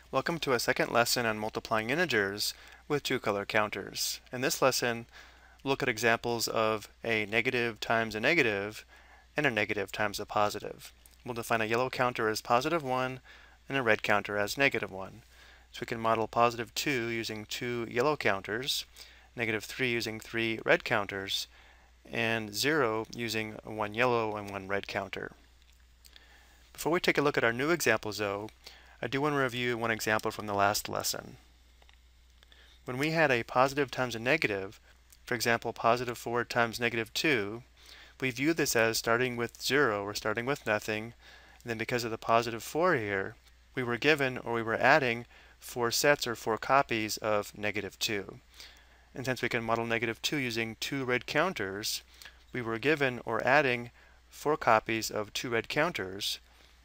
Welcome to a second lesson on multiplying integers with two-color counters. In this lesson, we'll look at examples of a negative times a negative and a negative times a positive. We'll define a yellow counter as +1 and a red counter as -1. So we can model +2 using two yellow counters, -3 using three red counters, and 0 using one yellow and one red counter. Before we take a look at our new examples though, I do want to review one example from the last lesson. When we had a positive times a negative, for example +4 times -2, we view this as starting with 0 or starting with nothing, and then because of the +4 here, we were given or we were adding 4 sets or 4 copies of -2. And since we can model -2 using two red counters, we were given or adding 4 copies of two red counters,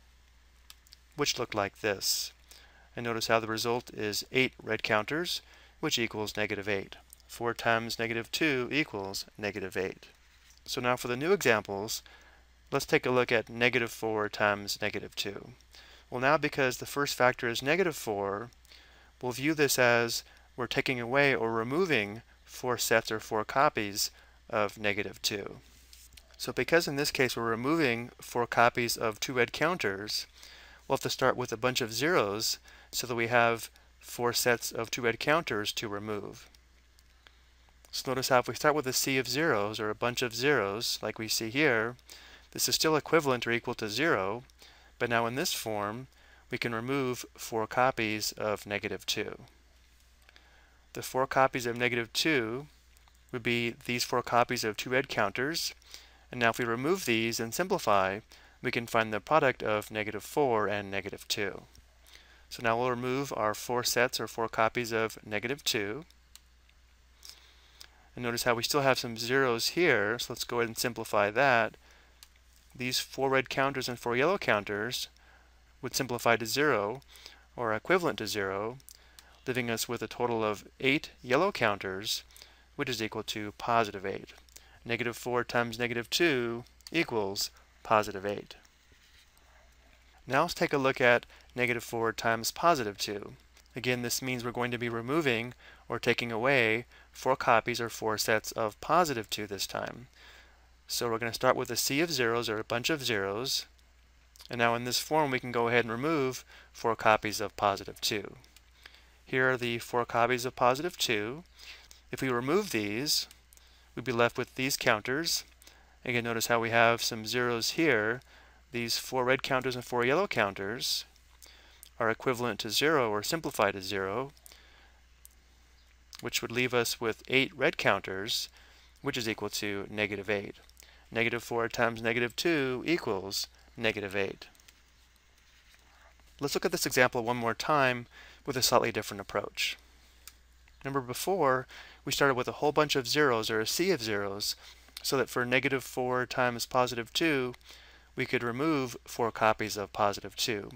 which look like this. And notice how the result is 8 red counters, which equals -8. 4 times -2 equals -8. So now for the new examples, let's take a look at -4 times -2. Well, now because the first factor is -4, we'll view this as we're taking away or removing 4 sets or 4 copies of -2. So because in this case we're removing 4 copies of two red counters, we'll have to start with a bunch of zeros so that we have 4 sets of two red counters to remove. So notice how if we start with a sea of zeros or a bunch of zeros like we see here, this is still equivalent or equal to 0, but now in this form we can remove 4 copies of -2. The 4 copies of -2 would be these 4 copies of two red counters, and now if we remove these and simplify, we can find the product of -4 and -2. So now we'll remove our 4 sets or 4 copies of -2. And notice how we still have some zeros here, so let's go ahead and simplify that. These 4 red counters and 4 yellow counters would simplify to 0, or equivalent to 0, leaving us with a total of 8 yellow counters, which is equal to +8. -4 times -2 equals +8. Now let's take a look at -4 times +2. Again, this means we're going to be removing or taking away 4 copies or 4 sets of +2 this time. So we're going to start with a sea of zeros or a bunch of zeros. And now in this form we can go ahead and remove 4 copies of +2. Here are the 4 copies of +2. If we remove these, we'd be left with these counters. Again, notice how we have some zeros here. These 4 red counters and 4 yellow counters are equivalent to 0 or simplified to 0, which would leave us with 8 red counters, which is equal to -8. -4 times -2 equals -8. Let's look at this example one more time with a slightly different approach. Remember before, we started with a whole bunch of zeros or a sea of zeros, so that for -4 times +2, we could remove 4 copies of +2.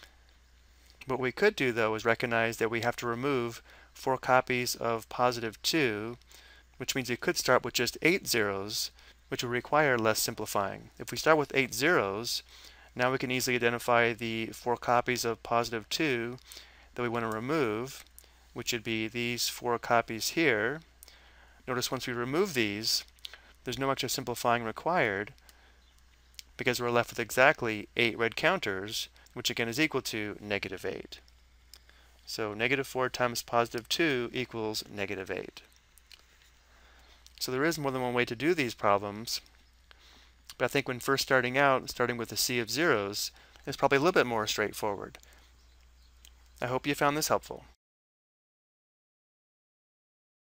What we could do though is recognize that we have to remove 4 copies of +2, which means we could start with just 8 zeros, which would require less simplifying. If we start with 8 zeros, now we can easily identify the 4 copies of +2 that we want to remove, which would be these 4 copies here. Notice once we remove these, there's no extra simplifying required because we're left with exactly 8 red counters, which again is equal to -8. So -4 times +2 equals -8. So there is more than one way to do these problems, but I think when first starting out, starting with a sea of zeros is probably a little bit more straightforward. I hope you found this helpful.